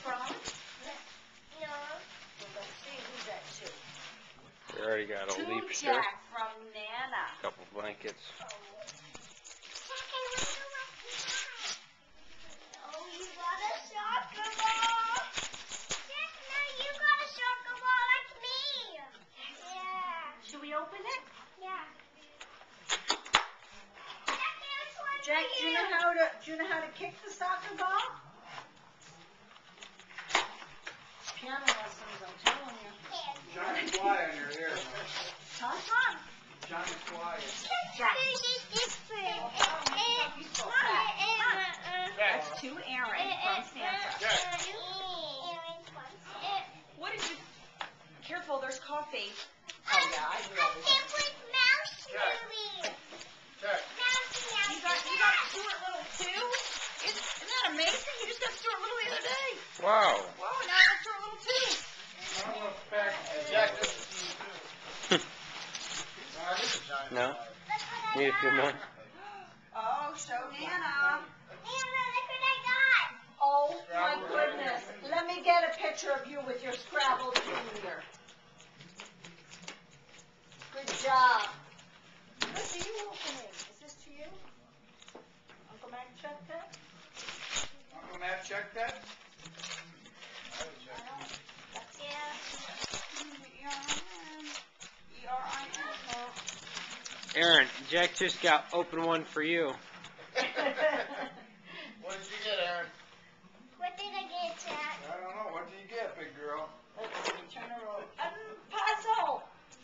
from? No. Well, let's see, who's that to? We already got a To leaf shirt, Jack from Nana. a couple blankets. Oh, you got a soccer ball. Jack, now you got a soccer ball like me. Yeah. Should we open it? Yeah. Jack, do you know how to kick the soccer ball? Piano lessons, I'm telling you. Johnny Fly on your hair. Huh? Johnny Fly. Jack. Jack. That's to Aaron from Santa. What did you? Careful, there's coffee. Oh yeah, I knew everything. Jack. You got Stuart Little too? Isn't that amazing? You just got Stuart Little the other day. Wow. Whoa, now I got Stuart Little too. I don't know if back. Jack, this is you too. This is Johnny No? Fly. Need a few more? Oh, show Nana. Anna, look what I got. Oh my goodness. Let me get a picture of you with your Scrabble junior. Good job. What are you opening? Is this to you? Uncle Mac check that? Uncle Matt, check that. Aaron, Jack just got open one for you. What did you get, Aaron? What did I get, Jack? I don't know. What did you get, big girl? Let's see, turn her over. Puzzle.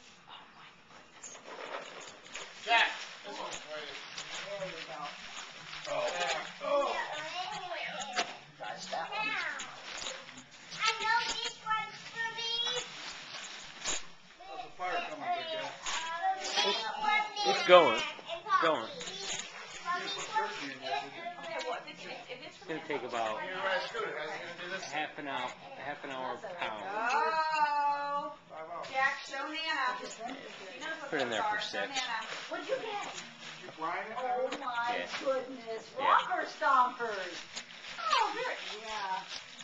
Jack. This one's for you. There you go. Oh. Oh. Gosh, that one. I know this one's for me. There's a fire coming, big guy. It's going. Going. You put turkey in there, did you? Okay, well, if it's It's gonna take about You're right, Scooter. How's he gonna do this? half an hour pound. Oh, 5 hours. Jack, show Nana. She knows what Put it in those there for are. Show 6. Nana. What'd you get? You grind it? Oh my Yeah. goodness, Yeah. rocker stompers. Oh, here. Yeah,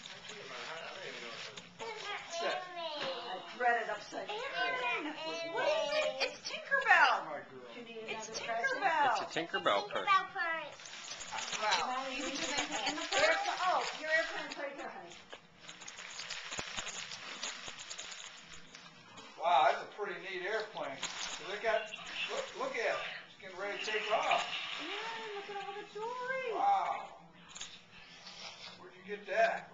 I thread it upside down. Aaron, What is it? It's Tinkerbell. My girl. You need It's another a present? Tinkerbell purse. Wow. You can do anything in the purse? Oh, your airplane's right here, honey. Wow, that's a pretty neat airplane. Look at it. It's getting ready to take off. Yeah, look at all the jewelry. Wow. Where'd you get that?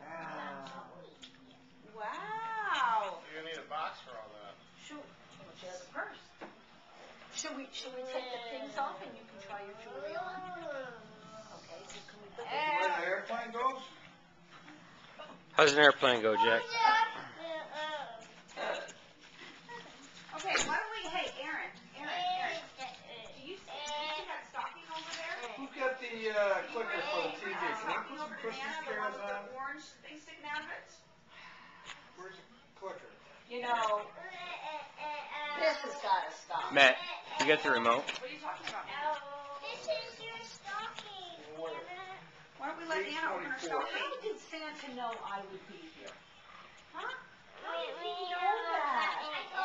Wow. You're gonna need a box for all that. Shoot. Well, she has a purse. Should we take the things off and you can try your jewelry on? Okay, so can we put Where the airplane goes? How's an airplane go, Jack? Okay, why don't we, hey, Aaron, do you see that stocking over there? Who got the clicker for the TV? Can we Stocking put some over to Christmas Nana, the one carols with on? the orange thing sticking out of it? Where's the clicker? You know, this has got to stop. Matt, you got the remote? What are you talking about? This is your stocking. Why don't we let Nana open her 8:24. stocking? How did Santa know I would be here? Huh? How did We he know that?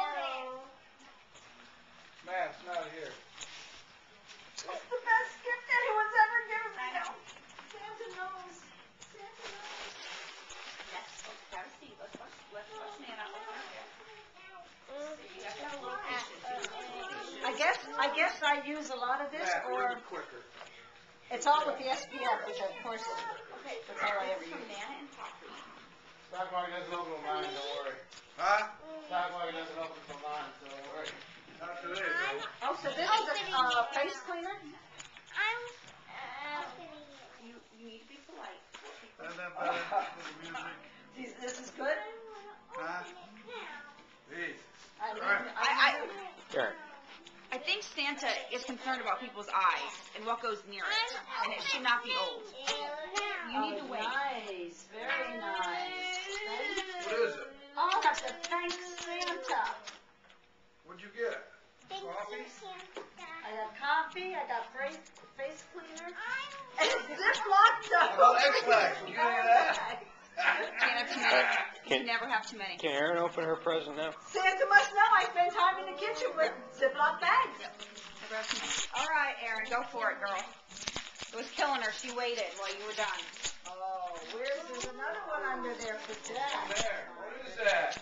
Matt, it's not here. It's the best gift anyone's ever given me. Santa knows. Santa knows. Yes, have a seat. Let's watch Nana open her gift. You have to have a little patience. I guess I use a lot of this, Matt, where's or the clicker? it's all with the SPF, which of course is. Okay, that's all I ever use. Nana and coffee. Stock market doesn't open till 9, don't worry. Huh? Stock market doesn't open till 9, so don't worry. Not today, though. Oh, so this is a face cleaner? I'm opening it. You need to be polite. Isn't that better with the music? This is good? Huh? Jesus. Aaron. I think Santa is concerned about people's eyes and what goes near it, and it should not be old. You need to wait. Nice, very nice. What is it? Oh, that's a thanks Santa. What'd you get? Thank Coffee? you, Santa. I got coffee, I got face cleaner, and Ziploc How about X-Lax? Did you get any of that? Can't have You can never have too many. Can Erin open her present now? Santa must know I spend time in the kitchen with Ziploc bags. Never have too many. All right, Erin, go for it, girl. It was killing her. She waited while you were done. Oh, there's another one under there for Jack. There, what is that?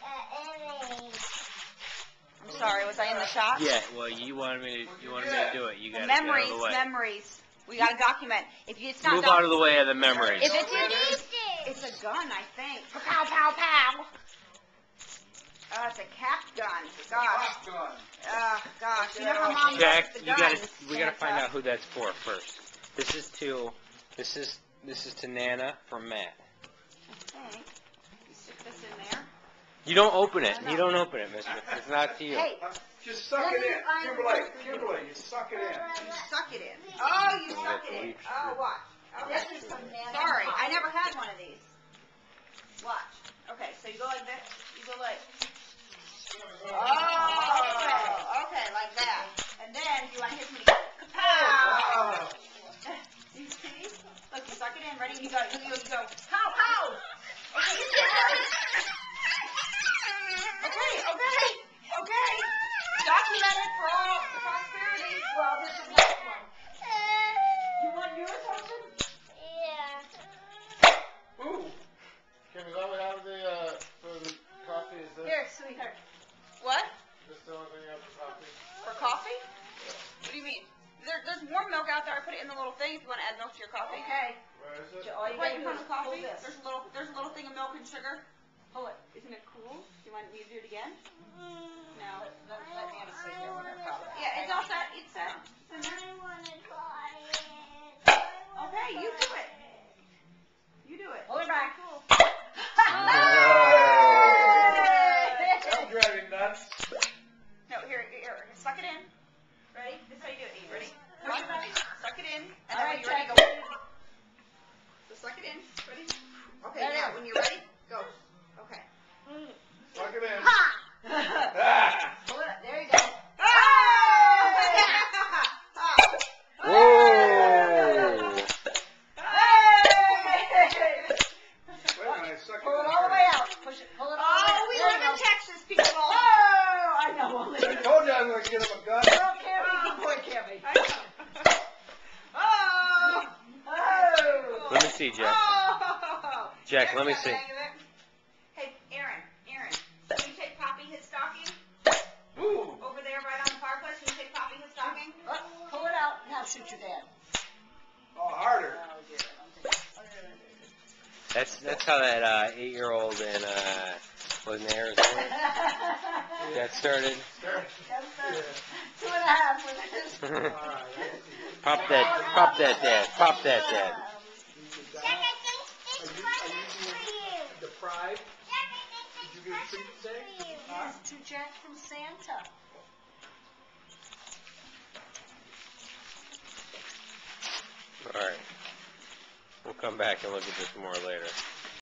I'm sorry, was I in the shot? Yeah. Well, you wanted me to do it. You got to get out Memories, of the way. memories. We got to document. If it's not Move out of the way of the memories. If it's a gun, I think. Pow, pow, pow. It's a cap gun. Gosh. Gosh. You know how Mom Jack, likes the you guns. we gotta find out who that's for first. This is to Nana from Matt. I think. You stick this in there. You don't open it. You don't open it, mister. It's not to you. Hey, Just suck it in. Kimberly, you suck it in. you suck it in. Oh, you suck it in. Oh, watch. Okay. This is some Nana. Sorry, I never had one of these. Watch. Okay, so you go like this. You go like. Oh, okay, like that. And then you want to hit me. Kapow! You see? Look, you suck it in. Ready? You go. You go. Pow, pow! Okay. Documented for all prosperity. Well, this is next one. You want yours open? Yeah. Ooh. Kim, is that what happened for the coffee? Is this, Here, sweetheart. What? this the only thing you have for coffee? For coffee? What do you mean? There's warm milk out there. I put it in the little thing if you want to add milk to your coffee. Okay. Where is it? All you Right gotta in do front is of coffee. pull this. There's a little thing of milk and sugar. Pull it. Isn't it cool? Do you want me to do it again? No. Let Nana sit here with her cup. Yeah, it's all set. It's set. It's in there. I want to try it. Okay, you do it. You do it. Pull her back. Don't drive me nuts. No, here, suck it in. Ready? This is how you do it. Eve. Ready? One, suck it in, and then when you're ready, go. So suck it in. Ready? Okay, now when you're ready, go. Okay. Suck it in. Ha! Pull it. There you go. Whoa! Wait a minute, suck it Pull it in all the way first. out. Push it. Pull it all the way out. Oh, we There live you in go. Texas, people. Oh, I know. Only. I told you I was going to get him a gun. Girl, Cammy. Good boy, Cammy. I know. Oh! Oh. Let me see, Jack. Oh! Jack, let me got the see. hang of it. Hey, Aaron, can you take Poppy his stocking? Ooh. Over there right on the fireplace, can you take Poppy his stocking? Pull it out. Now shoot your dad. Oh, harder. Oh, dear. That's how that 8-year-old in wasn't Arizona got started. 2.5 with this. Pop that dad. Pop that dad. Jack, I think this one is for you. Deprived? Jack, I think Did you get a treat today? for you. Yes, to Jack from Santa. All right. We'll come back and look at this more later.